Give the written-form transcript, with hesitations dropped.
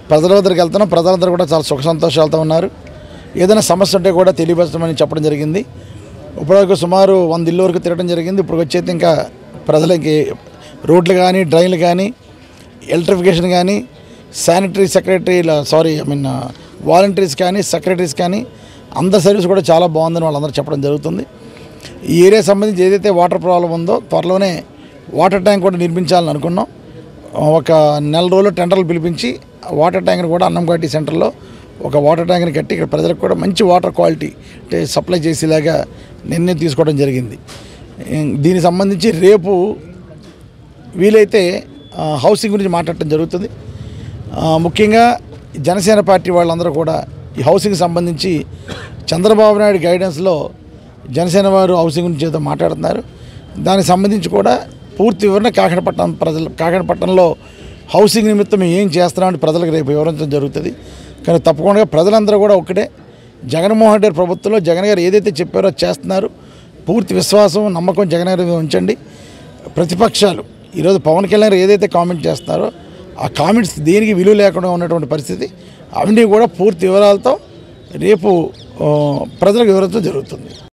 ప్రజల వద్దకు వెళ్తున్నాం. ప్రజలందరూ కూడా చాలా సుఖ సంతోషాలతో ఉన్నారు. ఏదైనా సమస్య ఉంటే కూడా తెలియపరచమని చెప్పడం జరిగింది. ఇప్పటివరకు సుమారు 100 ఇళ్ళ వరకు తిరగడం జరిగింది. ఇప్పుడు వచ్చేది ఇంకా ప్రజలకి రోడ్లు కానీ, డ్రైన్లు కానీ, ఎలక్ట్రిఫికేషన్ కానీ, వాలంటీర్స్ కానీ, సెక్రటరీస్ కానీ అందరి సర్వీస్ కూడా చాలా బాగుందని వాళ్ళందరూ చెప్పడం జరుగుతుంది. ఈ ఏరియా సంబంధించి ఏదైతే వాటర్ ప్రాబ్లం ఉందో త్వరలోనే వాటర్ ట్యాంక్ కూడా నిర్మించాలని అనుకున్నాం. ఒక నెల రోజులు టెండర్లు పిలిపించి వాటర్ ట్యాంక్ని కూడా అన్నంఘాటి సెంటర్లో ఒక వాటర్ ట్యాంక్ని కట్టి ఇక్కడ ప్రజలకు కూడా మంచి వాటర్ క్వాలిటీ అంటే సప్లై చేసేలాగా నిర్ణయం తీసుకోవడం జరిగింది. దీనికి సంబంధించి రేపు వీలైతే హౌసింగ్ గురించి మాట్లాడటం జరుగుతుంది. ముఖ్యంగా జనసేన పార్టీ వాళ్ళందరూ కూడా ఈ హౌసింగ్ సంబంధించి చంద్రబాబు నాయుడు గైడెన్స్లో జనసేన వారు హౌసింగ్ గురించి ఏదో మాట్లాడుతున్నారు. దానికి సంబంధించి కూడా పూర్తి వివరణ కాకినాడపట్నంలో హౌసింగ్ నిమిత్తం ఏం చేస్తున్నామని ప్రజలకు రేపు వివరించడం జరుగుతుంది. కానీ తప్పకుండా ప్రజలందరూ కూడా ఒక్కటే, జగన్మోహన్ రెడ్డి ప్రభుత్వంలో జగన్ గారు ఏదైతే చెప్పారో చేస్తున్నారు. పూర్తి విశ్వాసం, నమ్మకం జగన్ గారి మీద ఉంచండి. ప్రతిపక్షాలు ఈరోజు పవన్ కళ్యాణ్ ఏదైతే కామెంట్ చేస్తున్నారో ఆ కామెంట్స్ దేనికి విలువ లేకుండా ఉన్నటువంటి పరిస్థితి, అవన్నీ కూడా పూర్తి వివరాలతో రేపు ప్రజలకు వివరించడం జరుగుతుంది.